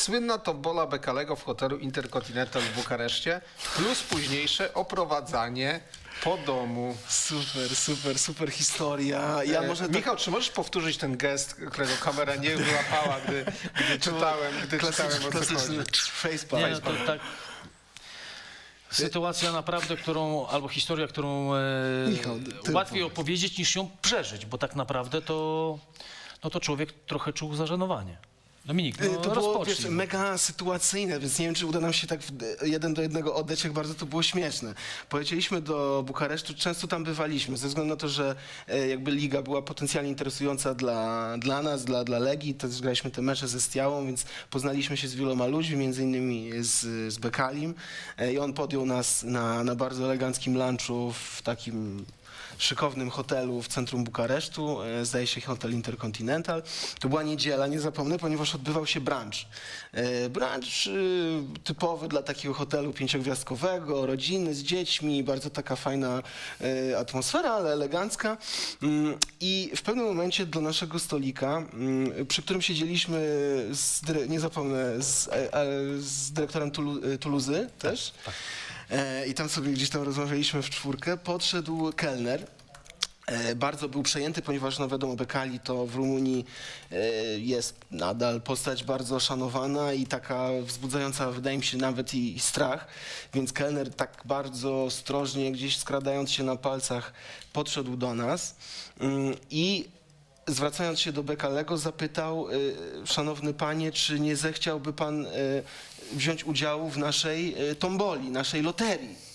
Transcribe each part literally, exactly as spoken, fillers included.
Słynna tombola Bekalego w hotelu Intercontinental w Bukareszcie, plus późniejsze oprowadzanie po domu. Super, super, super historia. Ja e, może Michał, tak... czy możesz powtórzyć ten gest, którego kamera nie wyłapała, gdy, gdy czytałem, gdy czytałem o co chodzi? Facepalm. Nie, no to tak. Sytuacja naprawdę, którą, albo historia, którą e, Michał, łatwiej opowiedzieć niż ją przeżyć, bo tak naprawdę to, no to człowiek trochę czuł zażenowanie. Dominik, no to było, rozpocznij. wiesz, mega sytuacyjne, więc nie wiem, czy uda nam się tak jeden do jednego oddać, jak bardzo to było śmieszne. Polecieliśmy do Bukaresztu, często tam bywaliśmy, ze względu na to, że jakby liga była potencjalnie interesująca dla, dla nas, dla, dla Legii, też graliśmy te mecze ze Stiałą, więc poznaliśmy się z wieloma ludźmi, między innymi z, z Bekalim i on podjął nas na, na bardzo eleganckim lunchu w takim szykownym hotelu w centrum Bukaresztu, zdaje się hotel Intercontinental. To była niedziela, nie zapomnę, ponieważ odbywał się brunch. Brunch typowy dla takiego hotelu pięciogwiazdkowego, rodziny z dziećmi, bardzo taka fajna atmosfera, ale elegancka. I w pewnym momencie do naszego stolika, przy którym siedzieliśmy, z, nie zapomnę, z, z dyrektorem Tuluzy też, tak, tak. I tam sobie gdzieś tam rozmawialiśmy w czwórkę, podszedł kelner. Bardzo był przejęty, ponieważ no wiadomo, Bekali to w Rumunii jest nadal postać bardzo szanowana i taka wzbudzająca, wydaje mi się, nawet i, i strach. Więc kelner tak bardzo ostrożnie, gdzieś skradając się na palcach, podszedł do nas i zwracając się do Bekalego, zapytał: szanowny panie, czy nie zechciałby pan wziąć udziału w naszej tomboli, naszej loterii?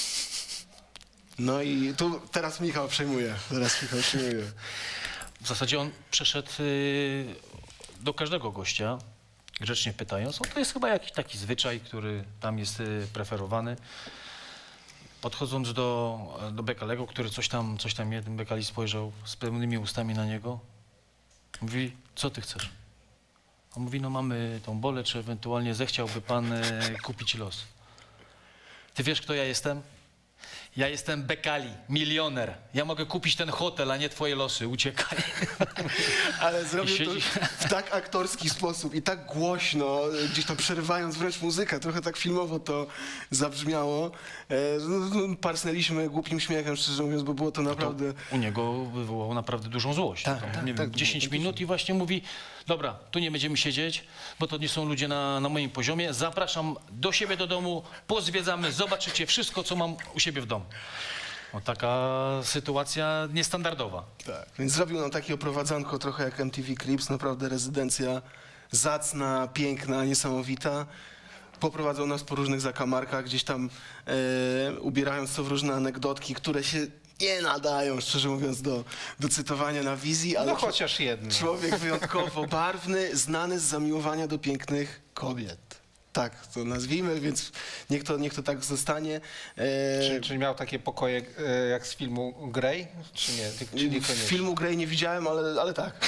No i tu teraz Michał przejmuje. Teraz Michał przejmuje. W zasadzie on przeszedł do każdego gościa, grzecznie pytając. O, to jest chyba jakiś taki zwyczaj, który tam jest preferowany. Podchodząc do, do Bekalego, który coś tam, coś tam jeden Bekali spojrzał z pełnymi ustami na niego, mówi: co ty chcesz? On mówi: no mamy tą bolę, czy ewentualnie zechciałby pan e, kupić los. Ty wiesz, kto ja jestem? Ja jestem Bekali, milioner. Ja mogę kupić ten hotel, a nie twoje losy. Uciekaj. Ale zrobił to w tak aktorski sposób i tak głośno, gdzieś tam przerywając wręcz muzykę. Trochę tak filmowo to zabrzmiało. No, parsnęliśmy głupim śmiechem, szczerze mówiąc, bo było to naprawdę... To u niego wywołało naprawdę dużą złość. Tak, to, tak, nie tak, wiem, dziesięć minut i właśnie mówi: dobra, tu nie będziemy siedzieć, bo to nie są ludzie na, na moim poziomie. Zapraszam do siebie do domu, pozwiedzamy, zobaczycie wszystko, co mam u siebie w domu. No, taka sytuacja niestandardowa. Tak, więc zrobił nam takie oprowadzanko trochę jak M T V Cribs, naprawdę rezydencja zacna, piękna, niesamowita. Poprowadzał nas po różnych zakamarkach, gdzieś tam e, ubierając to w różne anegdotki, które się nie nadają, szczerze mówiąc, do, do cytowania na wizji, ale no chociaż jedno. Człowiek wyjątkowo barwny, znany z zamiłowania do pięknych kobiet. Tak, to nazwijmy, więc niech to, niech to tak zostanie. E... Czy, czy miał takie pokoje e, jak z filmu Grey, czy nie? Czy nie filmu Grey nie widziałem, ale, ale tak.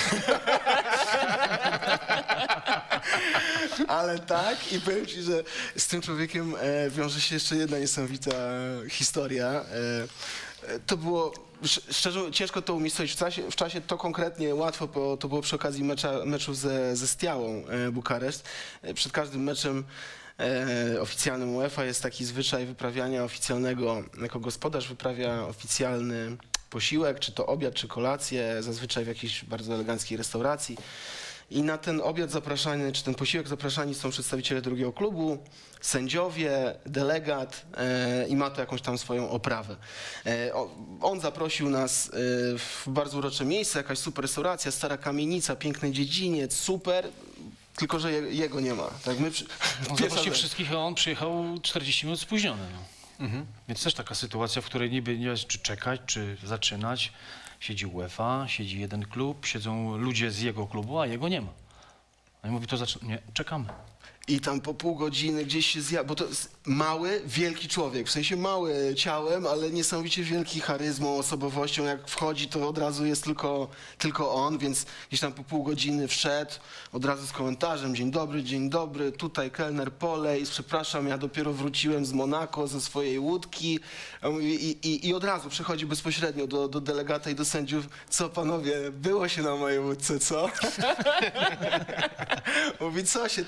Ale tak, i powiem ci, że z tym człowiekiem e, wiąże się jeszcze jedna niesamowita historia. E, to było, szczerze, ciężko to umiejscowić w czasie, w czasie to konkretnie łatwo, bo to było przy okazji mecza, meczu ze, ze Stiałą e, Bukareszt. E, przed każdym meczem e, oficjalnym UEFA jest taki zwyczaj wyprawiania oficjalnego, jako gospodarz wyprawia oficjalny posiłek, czy to obiad, czy kolację, zazwyczaj w jakiejś bardzo eleganckiej restauracji. I na ten obiad zapraszany, czy ten posiłek zapraszani są przedstawiciele drugiego klubu, sędziowie, delegat e, i ma to jakąś tam swoją oprawę. E, on zaprosił nas e, w bardzo urocze miejsce, jakaś super restauracja, stara kamienica, piękny dziedziniec, super, tylko że je, jego nie ma. Tak, my przy... On zaprosił wszystkich, a on przyjechał czterdzieści minut spóźniony. No. Mhm. Więc też taka sytuacja, w której niby nie wiesz, czy czekać, czy zaczynać. Siedzi UEFA, siedzi jeden klub, siedzą ludzie z jego klubu, a jego nie ma. No i mówi: to zaczyna... Nie, czekamy. I tam po pół godziny gdzieś się zjadł, bo to jest mały, wielki człowiek, w sensie mały ciałem, ale niesamowicie wielki charyzmą, osobowością. Jak wchodzi, to od razu jest tylko, tylko on, więc gdzieś tam po pół godziny wszedł, od razu z komentarzem: dzień dobry, dzień dobry, tutaj kelner polej, przepraszam, ja dopiero wróciłem z Monako ze swojej łódki. I, i, i od razu przechodzi bezpośrednio do, do delegata i do sędziów: co panowie, było się na mojej łódce, co? Mówi: co się tak speszyło?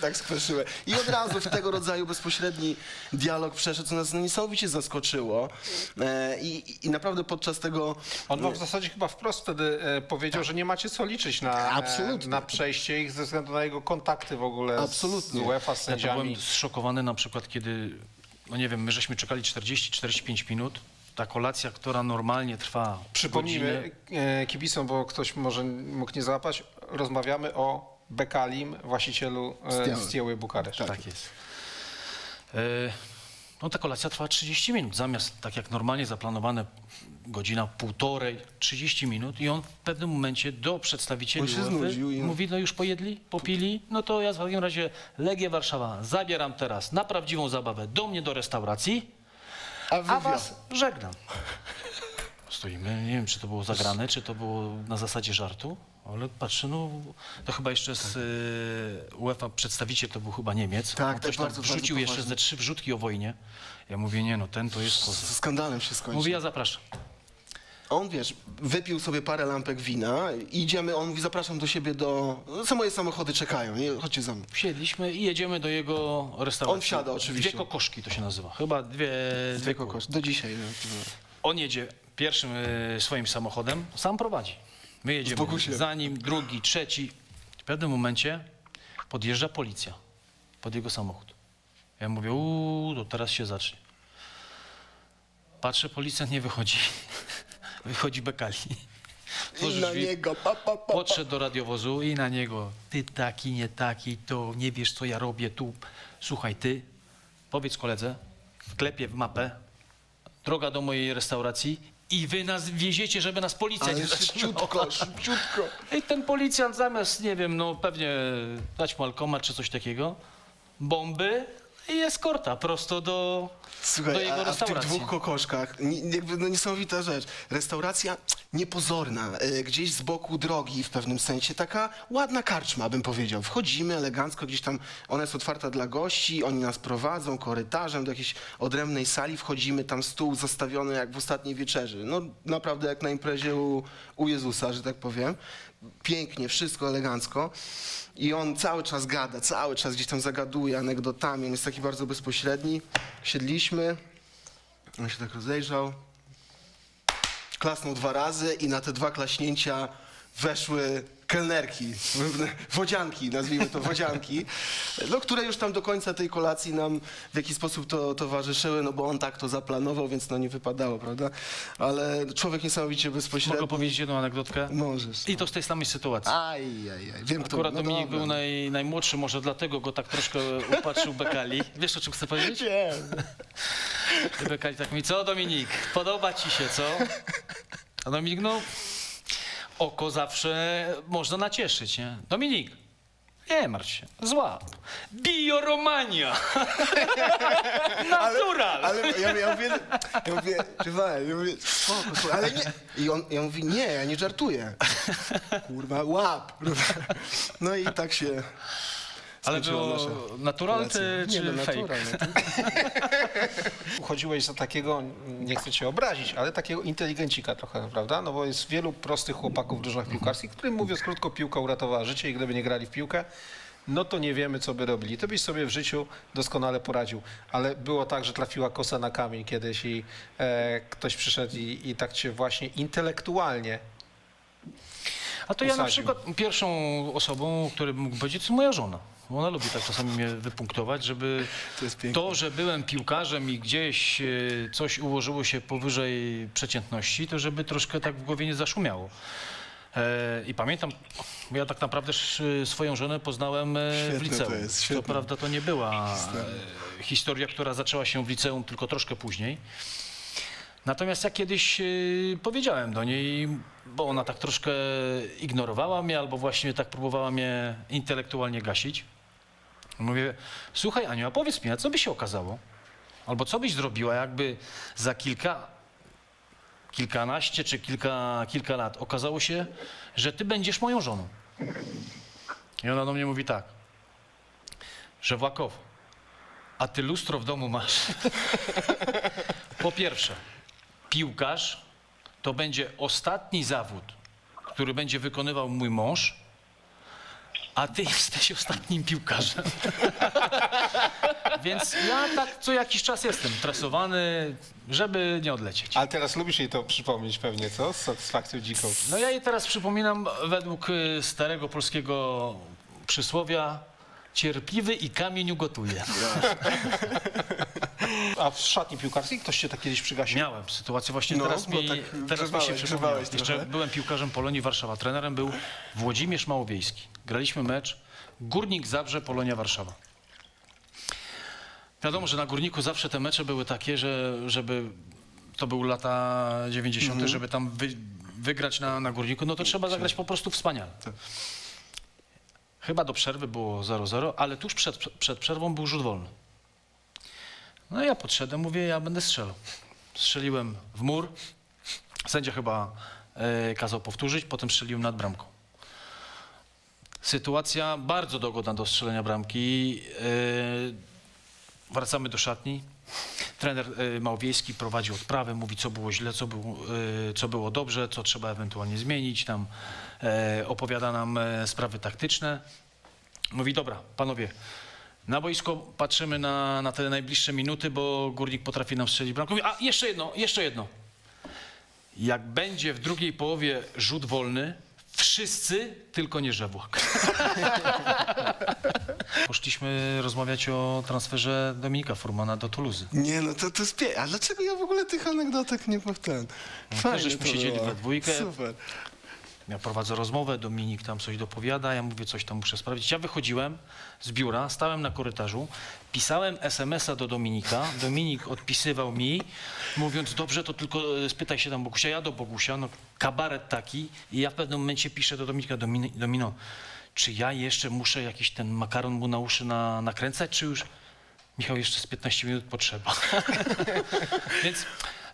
ruszyłem. I od razu w tego rodzaju bezpośredni dialog przeszedł, co nas niesamowicie zaskoczyło. E, i, I naprawdę podczas tego... On wam w zasadzie chyba wprost wtedy e, powiedział, że nie macie co liczyć na, Absolutnie. e, na przejście ich ze względu na jego kontakty w ogóle Absolutnie. z UEFA, z Ja to sędziami. byłem zszokowany na przykład, kiedy, no nie wiem, my żeśmy czekali czterdzieści czterdzieści pięć minut. Ta kolacja, która normalnie trwa Przypomnijmy godzinę, e, kibicom, bo ktoś może mógł nie załapać, rozmawiamy o Bekalim, właścicielu e, Stjały. Stjały Bukareszt. tak jest. E, no ta kolacja trwa trzydzieści minut, zamiast tak jak normalnie zaplanowane godzina, półtorej, trzydzieści minut i on w pewnym momencie do przedstawicieli On się UEFA znudził i- mówi, no już pojedli, popili, no to ja w takim razie Legię Warszawa zabieram teraz na prawdziwą zabawę do mnie do restauracji, A, wy a was żegnam. Stoimy, nie wiem, czy to było zagrane, czy to było na zasadzie żartu, ale patrzę, no to chyba jeszcze z y, UEFA przedstawiciel to był chyba Niemiec. Tak, On tak, coś tam bardzo, wrzucił bardzo jeszcze poważnie. ze trzy wrzutki o wojnie. Ja mówię, nie no, ten to jest Ze kozak. skandalem się skończył. Mówi, ja zapraszam. On, wiesz, wypił sobie parę lampek wina, idziemy, on mówi, zapraszam do siebie do... No, moje samochody czekają, nie? Chodźcie za mną. Siedliśmy i jedziemy do jego restauracji. On wsiada oczywiście. Dwie kokoszki to się nazywa. Chyba dwie... Dwie kokosz. Do dzisiaj. No. On jedzie pierwszym y, swoim samochodem, sam prowadzi. My jedziemy Pokusie. za nim, drugi, trzeci. W pewnym momencie podjeżdża policja pod jego samochód. Ja mówię, uuu, to teraz się zacznie. Patrzę, policjant nie wychodzi. Wychodzi Bekali. I Otworzył na drzwi, niego, pa, pa, pa, pa. podszedł do radiowozu i na niego, ty taki, nie taki, to nie wiesz, co ja robię tu. Słuchaj, ty, powiedz koledze, wklepie w mapę, droga do mojej restauracji i wy nas wieziecie, żeby nas policja nie Ale zatrzymała. szybciutko, szybciutko. I ten policjant zamiast, nie wiem, no pewnie dać mu alkomat czy coś takiego, bomby i eskorta prosto do, Słuchaj, do jego a, a w tych restauracji. dwóch kokoszkach, ni- jakby no niesamowita rzecz. Restauracja niepozorna, y, gdzieś z boku drogi w pewnym sensie, taka ładna karczma, bym powiedział. Wchodzimy elegancko, gdzieś tam, ona jest otwarta dla gości, oni nas prowadzą korytarzem do jakiejś odrębnej sali, wchodzimy, tam stół zastawiony jak w ostatniej wieczerzy. No naprawdę jak na imprezie u, u Jezusa, że tak powiem. Pięknie, wszystko elegancko. I on cały czas gada, cały czas gdzieś tam zagaduje anegdotami, on jest taki bardzo bezpośredni. Siedliśmy, on się tak rozejrzał, klasnął dwa razy i na te dwa klaśnięcia weszły kelnerki, wodzianki, nazwijmy to wodzianki, no, które już tam do końca tej kolacji nam w jakiś sposób to towarzyszyły, no bo on tak to zaplanował, więc no nie wypadało, prawda? Ale człowiek niesamowicie bezpośredni. Mogę powiedzieć jedną anegdotkę? Możesz. I to z tej samej sytuacji. Aj, aj, aj. Wiem, kto... Akurat no Dominik dobra. był naj, najmłodszy, może dlatego go tak troszkę upatrzył Bekali. Wiesz, o czym chcę powiedzieć? Wiem. I Bekali tak mówi, co Dominik, podoba ci się, co? A Dominik, no, oko zawsze można nacieszyć, nie? Dominik, nie martw się, złap. Bioromania. Natural. Ale ja, ja mówię, ja mówię, Rywal, ja mówię, spoko, spoko, ale nie. I on, ja mówi, nie, ja nie żartuję. Kurwa, łap. No i tak się Ale skończyła było nasza natural relacja. czy, Nie, czy no, fake? natural, no. Uchodziłeś za takiego, nie chcę cię obrazić, ale takiego inteligencika trochę, prawda? No bo jest wielu prostych chłopaków w drużynach piłkarskich, którym, mówiąc krótko, piłka uratowała życie i gdyby nie grali w piłkę, no to nie wiemy, co by robili. To byś sobie w życiu doskonale poradził. Ale było tak, że trafiła kosa na kamień kiedyś i e, ktoś przyszedł i, i tak cię właśnie intelektualnie. A to ja na Usadził. przykład pierwszą osobą, której mógł powiedzieć, to jest moja żona. Ona lubi tak czasami mnie wypunktować, żeby To jest piękne. to, że byłem piłkarzem i gdzieś e, coś ułożyło się powyżej przeciętności, to żeby troszkę tak w głowie nie zaszumiało. E, I pamiętam, bo ja tak naprawdę sz- swoją żonę poznałem e, w Świetne liceum. to jest, Co świetne. prawda to nie była e, historia, która zaczęła się w liceum, tylko troszkę później. Natomiast ja kiedyś y, powiedziałem do niej, bo ona tak troszkę ignorowała mnie, albo właśnie tak próbowała mnie intelektualnie gasić. Mówię, słuchaj Aniu, a powiedz mi, a co by się okazało? Albo co byś zrobiła, jakby za kilka, kilkanaście czy kilka, kilka lat okazało się, że ty będziesz moją żoną. I ona do mnie mówi tak, że Włakow, a ty lustro w domu masz. Po pierwsze, piłkarz to będzie ostatni zawód, który będzie wykonywał mój mąż, a ty jesteś ostatnim piłkarzem. Więc ja tak co jakiś czas jestem tresowany, żeby nie odlecieć. Ale teraz lubisz jej to przypomnieć pewnie, co? Z satysfakcją dziką. No ja jej teraz przypominam według y, starego polskiego przysłowia: cierpliwy i kamień ugotuje. A w szatni piłkarskiej ktoś cię tak kiedyś przygasił? Miałem sytuację właśnie No, teraz bo mi, tak teraz mi grzewałeś, się przypomniało. grzewałeś Jeszcze trochę. byłem piłkarzem Polonii Warszawa. Trenerem był Włodzimierz Małowiejski. Graliśmy mecz Górnik Zabrze, Polonia Warszawa. Wiadomo, że na Górniku zawsze te mecze były takie, że żeby to były lata dziewięćdziesiąte, Mhm. żeby tam wy, wygrać na, na Górniku, no to trzeba zagrać po prostu wspaniale. Chyba do przerwy było zero zero, ale tuż przed, przed przerwą był rzut wolny. No ja podszedłem, mówię, ja będę strzelał. Strzeliłem w mur, sędzia chyba e, kazał powtórzyć, potem strzeliłem nad bramką. Sytuacja bardzo dogodna do strzelenia bramki. E, wracamy do szatni. Trener e, Małowiejski prowadzi odprawę, mówi, co było źle, co, był, e, co było dobrze, co trzeba ewentualnie zmienić. Tam e, opowiada nam e, sprawy taktyczne. Mówi, dobra, panowie, na boisko patrzymy na, na te najbliższe minuty, bo Górnik potrafi nam strzelić bramkę. Mówi, a jeszcze jedno, jeszcze jedno. Jak będzie w drugiej połowie rzut wolny, wszyscy, tylko nie Żewłak. Poszliśmy rozmawiać o transferze Dominika Furmana do Toulouse. Nie, no to, to jest pie... A dlaczego ja w ogóle tych anegdotek nie powtarzam? też żeśmy siedzieli było. we dwójkę. Super. Ja prowadzę rozmowę, Dominik tam coś dopowiada, ja mówię, coś tam muszę sprawdzić. Ja wychodziłem z biura, stałem na korytarzu, pisałem es em es a do Dominika, Dominik odpisywał mi, mówiąc, dobrze, to tylko spytaj się tam Bogusia, ja do Bogusia, no kabaret taki, i ja w pewnym momencie piszę do Dominika, Domino, Domino czy ja jeszcze muszę jakiś ten makaron mu na uszy na, nakręcać, czy już, Michał, jeszcze z piętnaście minut potrzeba. Więc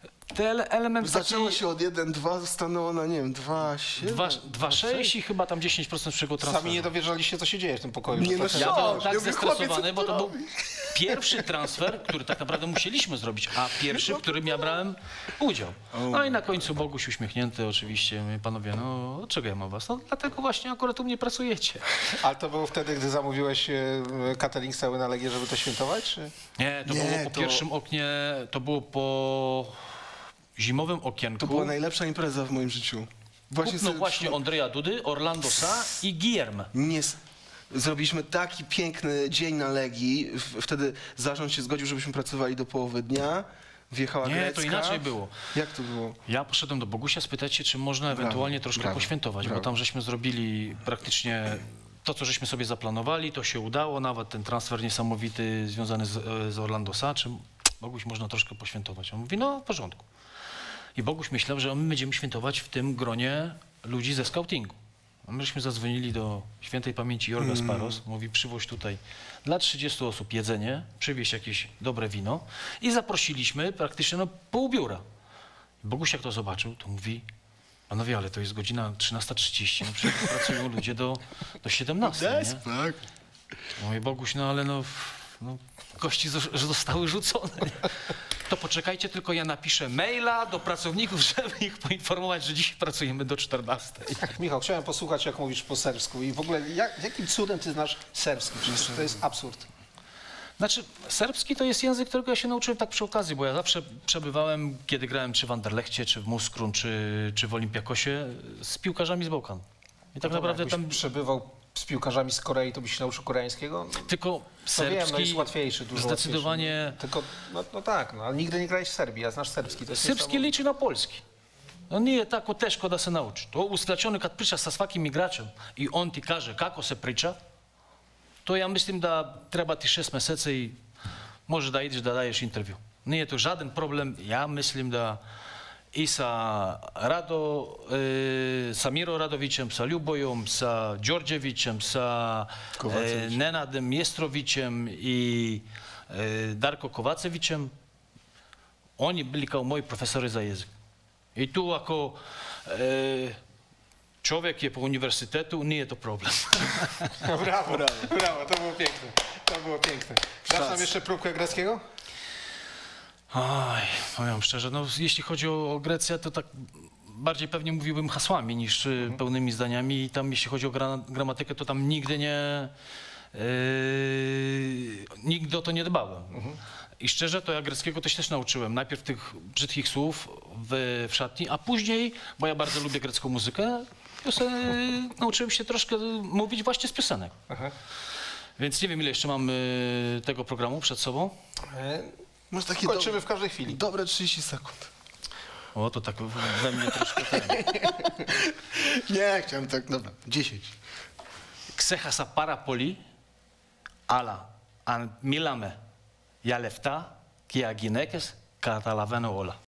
ten element Zaczęło taki... się od jeden dwa, stanęło na, nie wiem, dwa siedem. dwa sześć i chyba tam dziesięć procent przego transferu. Sami nie dowierzaliście, co się dzieje w tym pokoju. Nie, że no to- Ja Co? byłem tak Ja mówię, chłopie, co zestresowany, ty bo to był robisz? pierwszy transfer, który tak naprawdę musieliśmy zrobić, a pierwszy, w którym ja brałem udział. No i na końcu Boguś uśmiechnięty oczywiście, mówię, panowie, no od czego ja mam was? No dlatego właśnie akurat u mnie pracujecie. Ale to było wtedy, gdy zamówiłeś e, catering cały na Legię, żeby to świętować? Czy? Nie, to Nie, było po to- pierwszym oknie, to było po zimowym okienku. To była najlepsza impreza w moim życiu. Właśnie Kupno sobie- właśnie Andrzeja Dudy, Orlando Sa i Guillerme. Nie, s- zrobiliśmy taki piękny dzień na Legii. W- Wtedy zarząd się zgodził, żebyśmy pracowali do połowy dnia. Wjechała Nie, Grecka. to inaczej było. Jak to było? Ja poszedłem do Bogusia spytać się, czy można ewentualnie troszkę brawo, poświętować, brawo. bo tam żeśmy zrobili praktycznie to, co żeśmy sobie zaplanowali, to się udało, nawet ten transfer niesamowity związany z, z Orlando Sa, czy Boguś można troszkę poświętować. On mówi, no w porządku. I Boguś myślał, że my będziemy świętować w tym gronie ludzi ze scoutingu. A myśmy zadzwonili do świętej pamięci Jorga Sparos, mówi, przywoź tutaj dla trzydziestu osób jedzenie, przywieź jakieś dobre wino i zaprosiliśmy praktycznie no, pół biura. I Boguś jak to zobaczył, to mówi, panowie, ale to jest godzina trzynasta trzydzieści, no przecież pracują ludzie do, do siedemnastej, nie? Tak. Mówi Boguś, no ale no, no kości zo- zostały rzucone. To poczekajcie, tylko ja napiszę maila do pracowników, żeby ich poinformować, że dzisiaj pracujemy do czternastej. Michał, chciałem posłuchać, jak mówisz po serbsku i w ogóle jak, jakim cudem ty znasz serbski? Przecież to jest absurd. Znaczy, serbski to jest język, którego ja się nauczyłem tak przy okazji, bo ja zawsze przebywałem, kiedy grałem czy w Anderlechcie, czy w Muskrun, czy, czy w Olimpiakosie, z piłkarzami z Bałkan. I tak naprawdę Jakbyś tam przebywał z piłkarzami z Korei, to byś się nauczył koreańskiego? tylko To serbski wiem, no jest łatwiejszy, dużo zdecydowanie... łatwiejszy. Tylko, no, no tak, no, ale nigdy nie grałeś w Serbii, a znasz serbski. To jest Srpski niesamowite. liči na poljski. No nije tako teško da se nauči. To uskraćeno kad pričaš sa svakim igračem i on ti kaže kako se priča, to ja mislim da treba ti šest meseci i možeš da ideš da daješ intervju. Nije to žaden problem. Ja mislim da i sa Rado, e, sa Miro Radovićem, sa Ljubojom, sa Đorđevićem, sa e, Kovacević. Nenadem Jestrovićem i e, Darko Kovacevićem, oni bili kao moji profesori za jezik. I tu ako e, człowiek je po uniwersytetu, nie to problem. No, brawo, brawo, brawo, to było piękne. To było piękne. Dasz nam jeszcze próbkę greckiego? Oj, powiem szczerze, no jeśli chodzi o, o Grecję, to tak bardziej pewnie mówiłbym hasłami niż mhm. pełnymi zdaniami i tam jeśli chodzi o gra, gramatykę, to tam nigdy nie, yy, nigdy o to nie dbałem. Mhm. I szczerze, to ja greckiego też też nauczyłem. Najpierw tych brzydkich słów w, w szatni, a później, bo ja bardzo lubię grecką muzykę, to sobie nauczyłem się troszkę mówić właśnie z piosenek. Aha. Więc nie wiem, ile jeszcze mamy tego programu przed sobą. E, Masz taki kończymy do... w każdej chwili. Dobre trzydzieści sekund. O, to tak we mnie troszkę ten. Nie, chciałem tak, dobra, dziesięć. Ξέχασα πάρα πολύ, αλλά αν μίλαμε για λεφτά και για γυναίκες, καταλαβαίνω όλα.